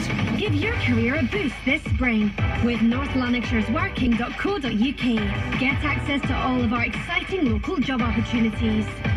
Give your career a boost this spring with North Lanarkshire's working.co.uk. Get access to all of our exciting local job opportunities.